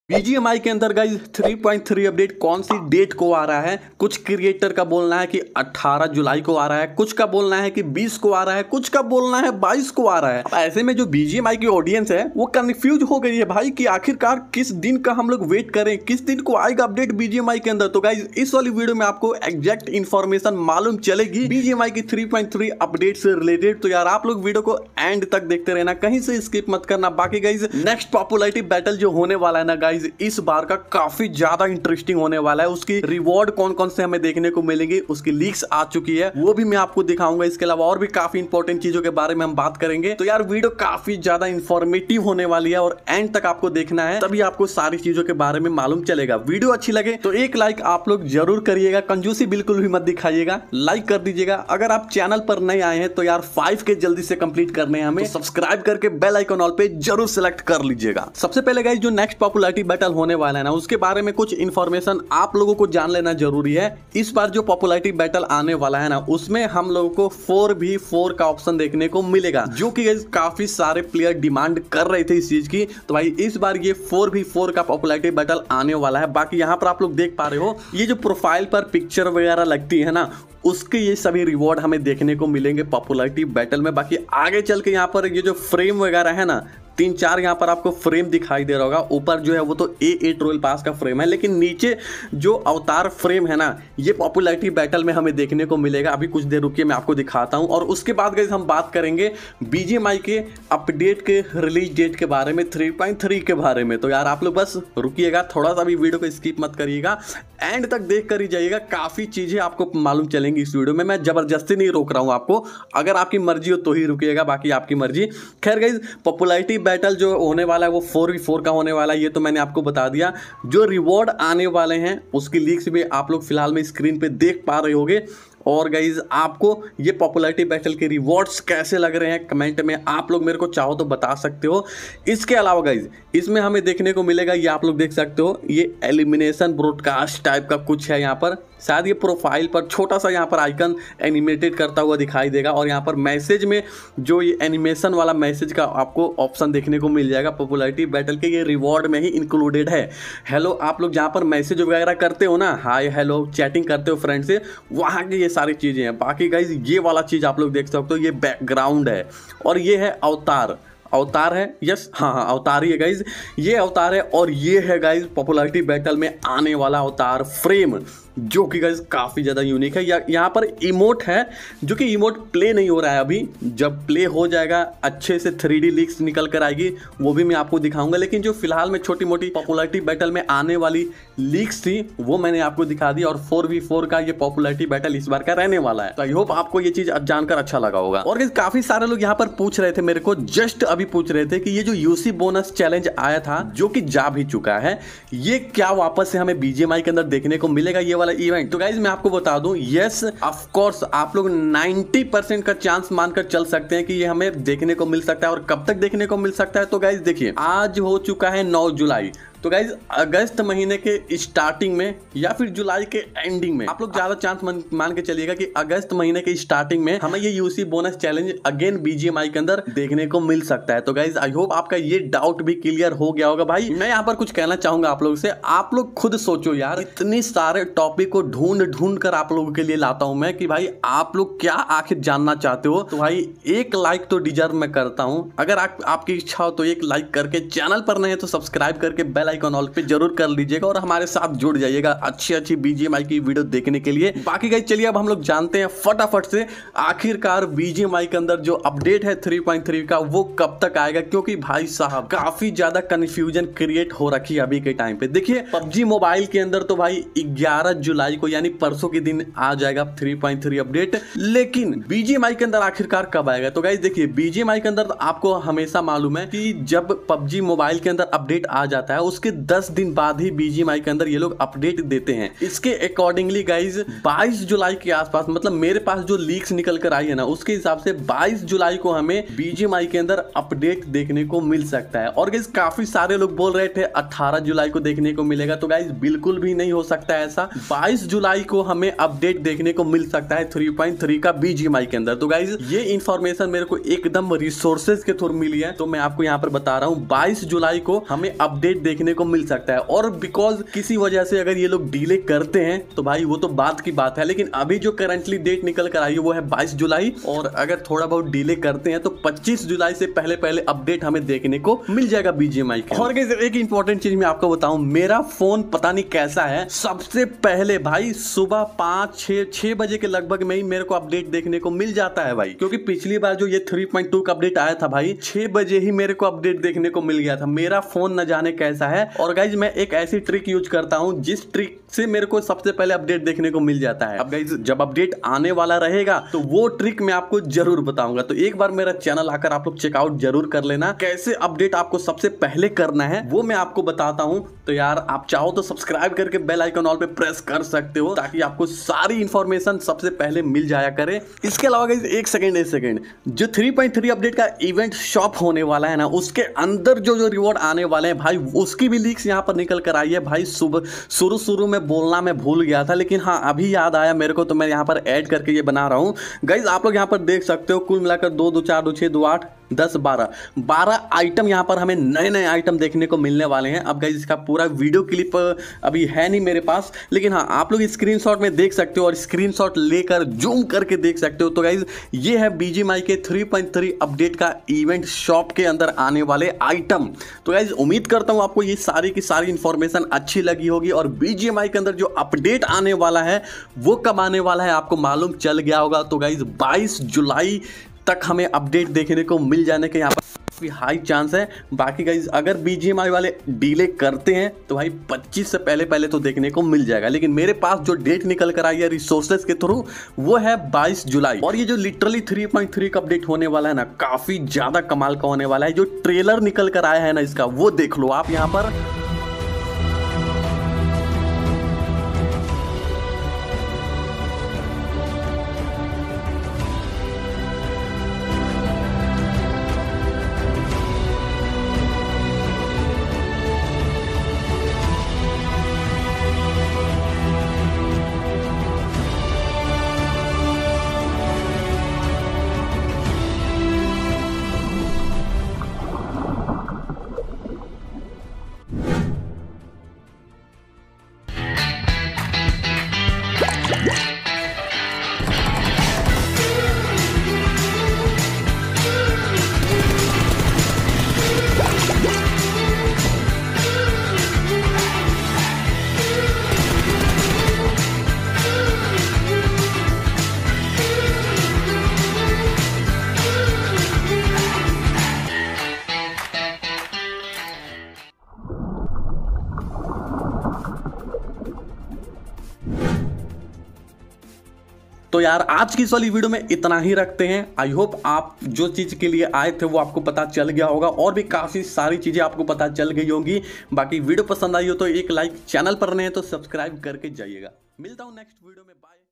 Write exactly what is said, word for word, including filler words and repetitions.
BGMI के अंदर guys three point three update कौन सी डेट को आ रहा है। कुछ क्रिएटर का बोलना है कि अठारह जुलाई को आ रहा है, कुछ का बोलना है कि बीस को आ रहा है, कुछ का बोलना है बाईस को आ रहा है। अब ऐसे में जो बीजीएमआई की ऑडियंस है वो कंफ्यूज हो गई है भाई कि आखिरकार किस दिन का हम लोग वेट करें, किस दिन को आएगा अपडेट बीजीएमआई के अंदर। तो गाइज इस वाली वीडियो में आपको एग्जैक्ट इन्फॉर्मेशन मालूम चलेगी बीजीएमआई की थ्री पॉइंट थ्री अपडेट से रिलेटेड। तो यार आप लोग वीडियो को एंड तक देखते रहना, कहीं से स्किप मत करना। बाकी गाइज नेक्स्ट पॉपुलैरिटी बैटल जो होने वाला है ना गाइज इस बार का काफी ज्यादा इंटरेस्टिंग होने वाला है। उसकी रिवॉर्ड कौन कौन से हमें देखने को मिलेंगे, उसकी लीक्स आ चुकी है, वो भी मैं आपको दिखाऊंगा। इसके अलावा और भी काफी इंपॉर्टेंट चीजों के बारे में हम बात करेंगे। तो यार वीडियो काफी ज्यादा इंफॉर्मेटिव होने वाली है और एंड तक आपको देखना है, तभी आपको सारी चीजों के बारे में मालूम चलेगा। वीडियो अच्छी लगे तो एक लाइक आप लोग जरूर करिएगा, कंजूसी बिल्कुल भी मत दिखाइएगा, लाइक कर दीजिएगा। अगर आप चैनल पर नए आए हैं तो यार फाइव के जल्दी से कंप्लीट करने हैं हमें, तो सब्सक्राइब करके बेल आइकन ऑल पे जरूर सिलेक्ट कर लीजिएगा। सबसे पहले गाइस जो नेक्स्ट पॉपुलैरिटी बैटल होने वाला है ना उसके बारे में कुछ इंफॉर्मेशन आप लोगों को जान लेना जरूरी है। इस बार जो पॉपुलैरिटी बैटल आने वाला है ना उसमें हम लोगों को फोर वी फोर का ऑप्शन देखने को मिलेगा, जो कि काफी सारे प्लेयर डिमांड कर रहे थे इस चीज की। तो भाई इस बार ये फोर वी फोर का पॉपुलैरिटी बैटल आने वाला है। बाकी यहाँ पर आप लोग देख पा रहे हो ये जो प्रोफाइल पर पिक्चर वगैरह लगती है ना उसके ये सभी रिवॉर्ड हमें देखने को मिलेंगे पॉपुलैरिटी बैटल में। बाकी आगे चल के यहाँ पर ये जो फ्रेम वगैरह है ना तीन चार यहाँ पर आपको फ्रेम दिखाई दे रहा होगा। ऊपर जो है वो तो ए एट रॉयल पास का फ्रेम है, लेकिन नीचे जो अवतार फ्रेम है ना ये पॉपुलैरिटी बैटल में हमें देखने को मिलेगा। अभी कुछ देर रुकिए मैं आपको दिखाता हूँ। और उसके बाद गाइस हम बात करेंगे बीजीएमआई के अपडेट के रिलीज डेट के बारे में, थ्री पॉइंट थ्री के बारे में। तो यार आप लोग बस रुकिएगा, थोड़ा सा भी वीडियो को स्किप मत करिएगा, एंड तक देख कर ही जाइएगा। काफी चीजें आपको मालूम चलेंगी इस वीडियो में, मैं जबरदस्ती नहीं रोक रहा हूँ आपको, अगर आपकी मर्जी हो तो ही रुकिएगा, बाकी आपकी मर्जी। खैर गाइस पॉपुलैरिटी बैटल जो होने वाला है वो फोर वी फोर का होने वाला है, ये तो मैंने आपको बता दिया। जो रिवॉर्ड आने वाले हैं उसकी लीक्स भी आप लोग फिलहाल में स्क्रीन पे देख पा रहे होंगे। और गाइज आपको ये पॉपुलैरिटी बैटल के रिवॉर्ड्स कैसे लग रहे हैं कमेंट में आप लोग मेरे को चाहो तो बता सकते हो। इसके अलावा गाइज इसमें हमें देखने को मिलेगा, ये आप लोग देख सकते हो, ये एलिमिनेशन ब्रॉडकास्ट टाइप का कुछ है। यहाँ पर शायद ये प्रोफाइल पर छोटा सा यहाँ पर आइकन एनिमेटेड करता हुआ दिखाई देगा, और यहाँ पर मैसेज में जो ये एनिमेशन वाला मैसेज का आपको ऑप्शन देखने को मिल जाएगा पॉपुलैरिटी बैटल के, ये रिवॉर्ड में ही इंक्लूडेड है। हेलो आप लोग जहाँ पर मैसेज वगैरह करते हो ना, हाय हेलो चैटिंग करते हो फ्रेंड से, वहाँ की ये सारी चीजें हैं। बाकी गाइज ये वाला चीज आप लोग देख सकते हो, ये बैकग्राउंड है और ये है अवतार। अवतार है, यस हाँ हाँ अवतार ही है गाइज, ये अवतार है। और ये है गाइज पॉपुलैरिटी बैटल में आने वाला अवतार फ्रेम, जो कि गाइज काफी ज्यादा यूनिक है। या, यहाँ पर इमोट है, जो कि इमोट प्ले नहीं हो रहा है अभी, जब प्ले हो जाएगा अच्छे से थ्री डी लीक्स निकल कर आएगी वो भी मैं आपको दिखाऊंगा। लेकिन जो फिलहाल में छोटी मोटी पॉपुलैरिटी बैटल में आने वाली लीक्स थी वो मैंने आपको दिखा दी। और फोर वी फोर का ये पॉपुलैरिटी बैटल इस बार का रहने वाला है। तो आई होप आपको ये चीज जानकर अच्छा लगा होगा। और गाइज काफी सारे लोग यहाँ पर पूछ रहे थे मेरे को, जस्ट अभी पूछ रहे थे कि ये जो यूसी बोनस चैलेंज आया था जो कि जा भी चुका है, ये क्या वापस से हमें बीजीएमआई के अंदर देखने को मिलेगा ये वाला इवेंट। तो गाइज मैं आपको बता दूं, यस ऑफ कोर्स आप लोग नाइंटी परसेंट का चांस मानकर चल सकते हैं कि ये हमें देखने को मिल सकता है। और कब तक देखने को मिल सकता है, तो गाइज देखिए आज हो चुका है नौ जुलाई, तो गाइज अगस्त महीने के स्टार्टिंग में या फिर जुलाई के एंडिंग में आप लोग ज्यादा चांस मान के चलिएगा कि अगस्त महीने के स्टार्टिंग में हमें ये UC bonus challenge again BGMI के अंदर देखने को मिल सकता है। तो गाइज आई होप आपका ये डाउट भी क्लियर हो गया होगा। भाई मैं यहाँ पर कुछ कहना चाहूंगा आप लोग से, आप लोग खुद सोचो यार, इतनी सारे टॉपिक को ढूंढ ढूंढ कर आप लोगों के लिए लाता हूं मैं कि भाई आप लोग क्या आखिर जानना चाहते हो। तो भाई एक लाइक तो डिजर्व मैं करता हूँ, अगर आप, आपकी इच्छा हो तो एक लाइक करके, चैनल पर नहीं है तो सब्सक्राइब करके बेल आइकन ऑल पे जरूर कर लीजिएगा और हमारे साथ जुड़ जाइएगा अच्छी अच्छी बीजीएमआई की वीडियो देखने के लिए। बाकी गाइस चलिए अब हम लोग जानते हैं फटाफट से आखिरकार बीजीएमआई के अंदर जो अपडेट है थ्री पॉइंट थ्री का वो कब तक आएगा, क्योंकि भाई साहब काफी ज्यादा कंफ्यूजन क्रिएट हो रखी है अभी के टाइम पे। देखिए पबजी मोबाइल के अंदर तो भाई ग्यारह जुलाई को यानी परसों के दिन आ जाएगा थ्री पॉइंट थ्री अपडेट, लेकिन बीजीएमआई के अंदर आखिरकार कब आएगा। तो गाइस देखिए बीजीएमआई के अंदर आपको हमेशा मालूम है कि जब पबजी मोबाइल के अंदर अपडेट आ जाता है उसके दस दिन बाद ही बीजीएमआई के अंदर ये लोग अपडेट देते हैं। इसके अकॉर्डिंगली गाइज बाईस जुलाई के आसपास, मतलब मेरे पास जो लीक्स निकल कर आई है ना उसके हिसाब से बाईस जुलाई को हमें बीजीएमआई के अंदर अपडेट देखने को मिल सकता है। और गाइज काफी सारे लोग बोल रहे थे अठारह जुलाई को देखने को मिलेगा, तो गाइज बिल्कुल भी नहीं हो सकता है ऐसा। बाईस जुलाई को हमें अपडेट देखने को मिल सकता है थ्री पॉइंट थ्री का बीजीएमआई के अंदर। तो गाइज ये इंफॉर्मेशन मेरे को एकदम रिसोर्सेज के थ्रू मिली है, तो मैं आपको यहाँ पर बता रहा हूँ बाईस जुलाई को हमें अपडेट देखने देखने को मिल सकता है। और बिकॉज किसी वजह से अगर ये लोग डिले करते हैं तो भाई वो तो बात की बात है, लेकिन अभी जो करंटली डेट निकल कर आई है वो है बाईस जुलाई, और अगर थोड़ा बहुत डिले करते हैं तो पच्चीस जुलाई से पहले पहले अपडेट हमें देखने को मिल जाएगा बीजीएमआई के। और एक इंपॉर्टेंट चीज मैं आपको बताऊं, मेरा फोन पता नहीं कैसा है, सबसे पहले भाई सुबह पांच छह छह बजे के लगभग में ही मेरे को अपडेट देखने को मिल जाता है भाई, क्योंकि पिछली बार जो ये थ्री पॉइंट टू का अपडेट आया था भाई छह बजे ही मेरे को अपडेट देखने को मिल गया था। मेरा फोन न जाने कैसा है। और गाइज मैं एक ऐसी ट्रिक यूज करता हूं जिस ट्रिक से मेरे को सबसे पहले अपडेट देखने को मिल जाता है। अब गाइज जब अपडेट आने वाला रहेगा तो वो ट्रिक मैं आपको जरूर बताऊंगा, तो एक बार मेरा चैनल आकर आप लोग चेकआउट जरूर कर लेना। कैसे अपडेट आपको सबसे पहले करना है वो मैं आपको बताता हूं। तो यार आप चाहो तो सब्सक्राइब करके बेल आइकन ऑल पे प्रेस कर सकते हो ताकि आपको सारी इंफॉर्मेशन सबसे पहले मिल जाया करे। इसके अलावा गाइस एक सेकंड एक सेकंड जो थ्री पॉइंट थ्री अपडेट का इवेंट शॉप होने वाला है ना, उसके अंदर जो जो रिवॉर्ड आने वाले हैं भाई उसकी भी लीक्स यहां पर निकल कर आई है भाई। सुबह शुरू शुरू में बोलना मैं भूल गया था, लेकिन हाँ अभी याद आया मेरे को, तो मैं यहां पर ऐड करके ये बना रहा हूं। गाइस आप लोग यहां पर देख सकते हो कुल मिलाकर दो दो चार दो छह दो आठ दस बारह बारह आइटम यहाँ पर हमें नए नए आइटम देखने को मिलने वाले हैं। अब गाइस इसका पूरा वीडियो क्लिप अभी है नहीं मेरे पास, लेकिन हाँ आप लोग स्क्रीनशॉट में देख सकते हो और स्क्रीनशॉट लेकर जूम करके देख सकते हो। तो गाइस ये है बीजीएमआई के थ्री पॉइंट थ्री अपडेट का इवेंट शॉप के अंदर आने वाले आइटम। तो गाइस उम्मीद करता हूँ आपको ये सारी की सारी इंफॉर्मेशन अच्छी लगी होगी, और बीजीएमआई के अंदर जो अपडेट आने वाला है वो कब आने वाला है आपको मालूम चल गया होगा। तो गाइस बाईस जुलाई तक हमें अपडेट देखने को मिल जाने के यहाँ पर काफी हाई चांस है। बाकी गाइज अगर बीजीएमआई वाले डिले करते हैं तो भाई पच्चीस से पहले पहले तो देखने को मिल जाएगा, लेकिन मेरे पास जो डेट निकल कर आई है रिसोर्सेज के थ्रू वो है बाईस जुलाई। और ये जो लिटरली थ्री पॉइंट थ्री का अपडेट होने वाला है ना, काफी ज्यादा कमाल का होने वाला है। जो ट्रेलर निकल कर आया है ना इसका, वो देख लो आप यहाँ पर। तो यार आज की इस वाली वीडियो में इतना ही रखते हैं। आई होप आप जो चीज़ के लिए आए थे वो आपको पता चल गया होगा, और भी काफ़ी सारी चीज़ें आपको पता चल गई होंगी। बाकी वीडियो पसंद आई हो तो एक लाइक, चैनल पर नए हैं तो सब्सक्राइब करके जाइएगा। मिलता हूँ नेक्स्ट वीडियो में, बाय।